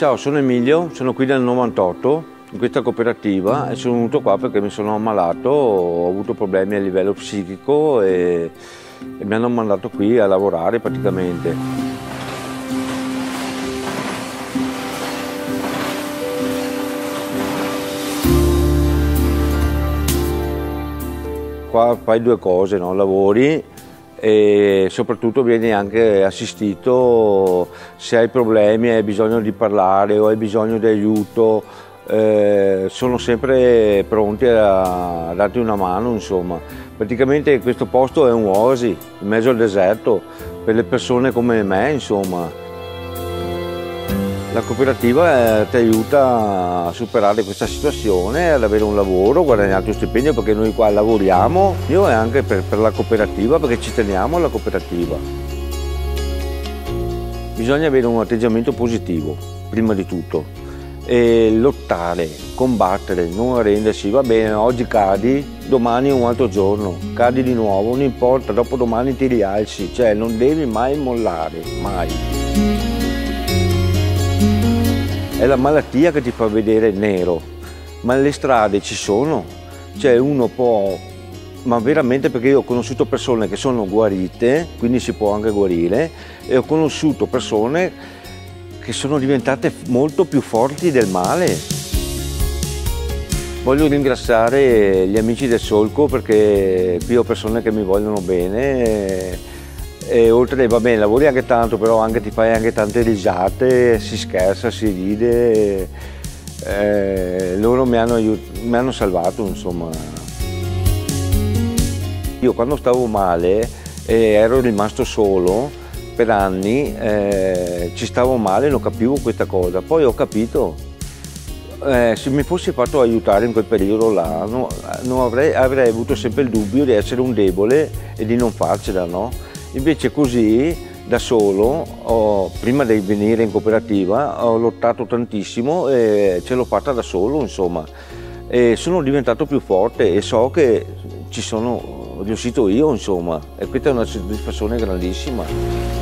Ciao, sono Emilio, sono qui dal 98 in questa cooperativa e sono venuto qua perché mi sono ammalato, ho avuto problemi a livello psichico e mi hanno mandato qui a lavorare praticamente. Qua fai due cose, no? Lavori e soprattutto vieni anche assistito se hai problemi, hai bisogno di parlare o hai bisogno di aiuto, sono sempre pronti a darti una mano, insomma. Praticamente questo posto è un oasi in mezzo al deserto per le persone come me, insomma. La cooperativa ti aiuta a superare questa situazione, ad avere un lavoro, guadagnare un stipendio, perché noi qua lavoriamo, io e anche per la cooperativa, perché ci teniamo alla cooperativa. Bisogna avere un atteggiamento positivo, prima di tutto, e lottare, combattere, non arrendersi. Va bene, oggi cadi, domani è un altro giorno, cadi di nuovo, non importa, dopodomani ti rialzi, cioè non devi mai mollare, mai. È la malattia che ti fa vedere nero, ma le strade ci sono, cioè uno può, ma veramente, perché io ho conosciuto persone che sono guarite, quindi si può anche guarire, e ho conosciuto persone che sono diventate molto più forti del male. Voglio ringraziare gli amici del Solco perché qui ho persone che mi vogliono bene. E oltre, va bene, lavori anche tanto, però anche ti fai anche tante risate, si scherza, si ride, loro mi hanno salvato, insomma. Io quando stavo male ero rimasto solo per anni, ci stavo male, non capivo questa cosa, poi ho capito. Se mi fossi fatto aiutare in quel periodo là, avrei avuto sempre il dubbio di essere un debole e di non farcela, no? Invece così, da solo, prima di venire in cooperativa, ho lottato tantissimo e ce l'ho fatta da solo, insomma. E sono diventato più forte e so che ci sono riuscito io, insomma. E questa è una soddisfazione grandissima.